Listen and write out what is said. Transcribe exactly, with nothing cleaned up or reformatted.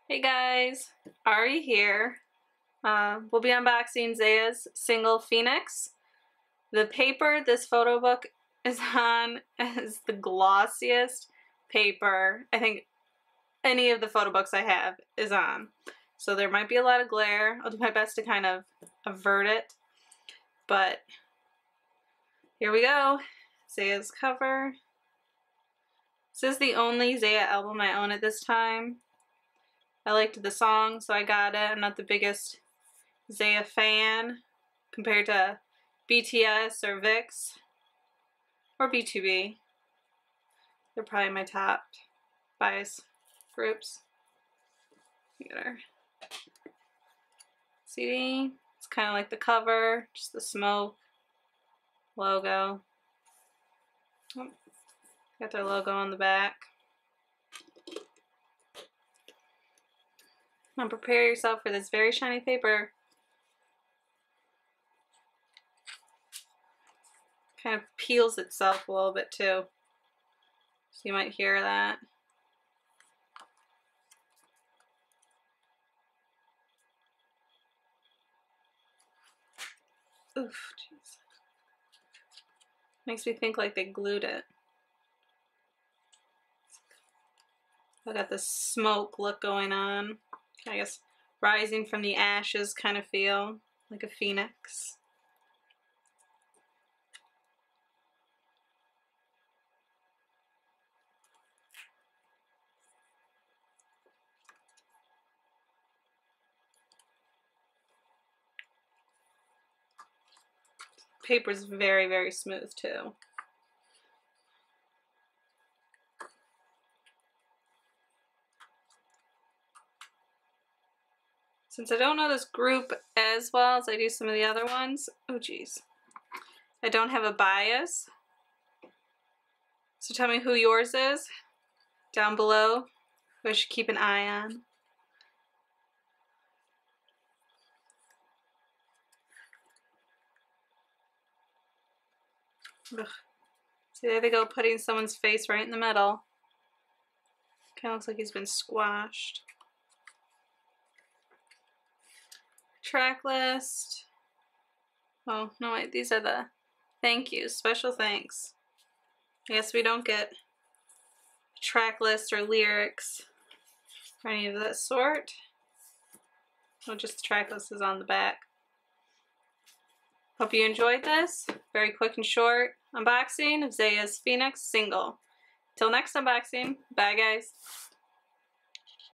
Hey guys, Ari here. Uh, we'll be unboxing Zaya's single Phoenix. The paper this photo book is on is the glossiest paper I think any of the photo books I have is on. So there might be a lot of glare. I'll do my best to kind of avert it. But here we go. Zaya's cover. This is the only Zaya album I own at this time. I liked the song, so I got it. I'm not the biggest Zaya fan compared to B T S or VIXX or B two B. They're probably my top bias groups. Get our C D. It's kind of like the cover, just the smoke logo. Oh, got their logo on the back. Now prepare yourself for this very shiny paper. Kind of peels itself a little bit too. So you might hear that. Oof, jeez. Makes me think like they glued it. I got this smoke look going on. I guess rising from the ashes kind of feel, like a phoenix. Paper's very, very smooth too. Since I don't know this group as well as I do some of the other ones, oh geez, I don't have a bias. So tell me who yours is down below, who I should keep an eye on. Ugh. See, there they go, putting someone's face right in the middle. Kind of looks like he's been squashed. Track list. Oh, no wait, these are the thank yous, special thanks. I guess we don't get a track list or lyrics or any of that sort. Oh, just the track list is on the back. Hope you enjoyed this. Very quick and short unboxing of Zaya's Phoenix single. Till next unboxing, bye guys.